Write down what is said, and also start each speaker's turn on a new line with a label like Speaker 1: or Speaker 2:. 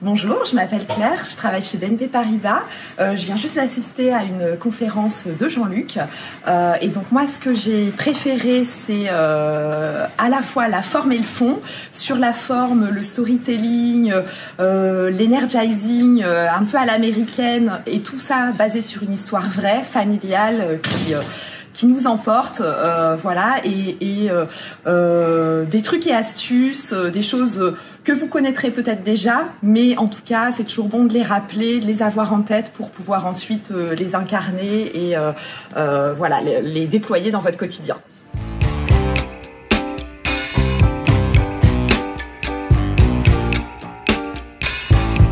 Speaker 1: Bonjour, je m'appelle Claire, je travaille chez BNP Paribas. Je viens juste d'assister à une conférence de Jean-Luc. Et donc moi, ce que j'ai préféré, c'est à la fois la forme et le fond. Sur la forme, le storytelling, l'energizing, un peu à l'américaine, et tout ça basé sur une histoire vraie, familiale, qui nous emporte, voilà, et des trucs et astuces, des choses que vous connaîtrez peut-être déjà, mais en tout cas, c'est toujours bon de les rappeler, de les avoir en tête pour pouvoir ensuite les incarner et voilà, les déployer dans votre quotidien.